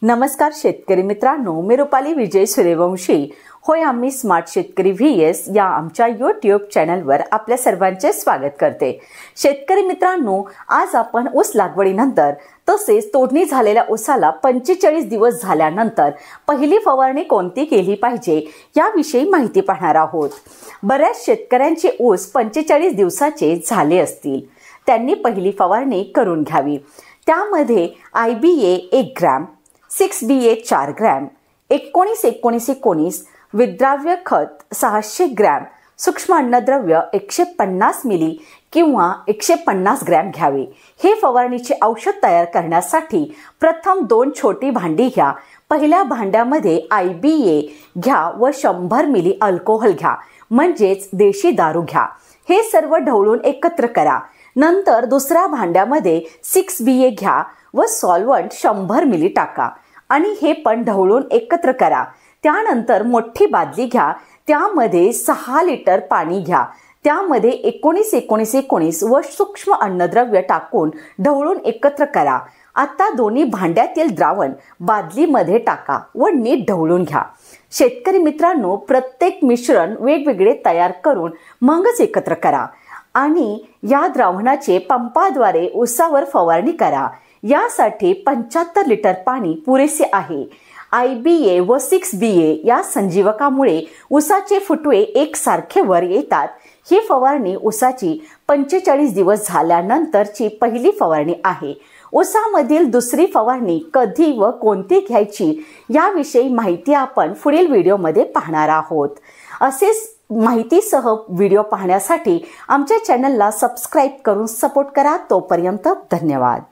नमस्कार शेतकरी मित्रांनो, मी रुपाली विजय सूर्यवंशी. होय, आम्ही स्मार्ट शेतकरी व्हीएस या आमच्या यूट्यूब चॅनलवर आपल्या सर्वांचे स्वागत करते. शेतकरी मित्रांनो, आज आपण ऊस लागवडीनंतर तसेच तोडणी झालेल्या ऊसाला 45 दिवस झाल्यानंतर पहिली फवारणी कोणती केली पाहिजे याविषयी माहिती पाहणार आहोत. बऱ्याच शेतकऱ्यांचे ऊस 45 दिवसाचे झाले असतील. त्यांनी पहिली फवारणी करून घ्यावी. त्यामध्ये IBA 1 ग्रॅम, 6BA 4 ग्रॅम, 19-19-19 विद्राव्य खत 600 ग्रॅम, सूक्ष्म अन्नद्रव्य 150 मिली किंवा 150 ग्रॅम घ्यावे. हे फवारणीचे औषध तयार करण्यासाठी प्रथम 2 छोटी भांडी घ्या. पहिल्या भांड्यामध्ये IBA घ्या व 100 मिली अल्कोहोल घ्या, म्हणजेच देशी दारू घ्या. हे सर्व ढवळून एकत्र करा. नंतर दुसऱ्या भांड्यामध्ये 6BA घ्या व सॉल्व्हंट 100 मिली टाका आणि हे पण ढवळून एकत्र करा. त्यानंतर मोठी बादली घ्या. त्यामध्ये 6 लिटर पाणी घ्या. त्यामध्ये 19-19-19 व सूक्ष्म अन्नद्रव्य टाकून ढवळून एकत्र करा. आता दोन्ही भांड्यातील द्रावण बादलीमध्ये टाका व नीट ढवळून घ्या. शेतकरी मित्रांनो, प्रत्येक मिश्रण वेगवेगळे तयार करून मगच एकत्र करा आणि या द्रावणाचे पंपाद्वारे ऊसावर फवारणी करा. यासाठी 75 लिटर पाणी पुरेसे आहे. IBA व 6BA या संजीवकामुळे ऊसाचे फुटवे एकसारखे वर येतात. ही फवारणी ऊसाची 45 दिवस झाल्यानंतरची पहिली फवारणी आहे. ऊसामधील दुसरी फवारणी कधी व कोणती घ्यायची याविषयी माहिती आपण पुढील व्हिडिओमध्ये पाहणार आहोत. असेच माहितीसह व्हिडिओ पाहण्यासाठी आमच्या चॅनलला सबस्क्राईब करून सपोर्ट करा. तोपर्यंत धन्यवाद.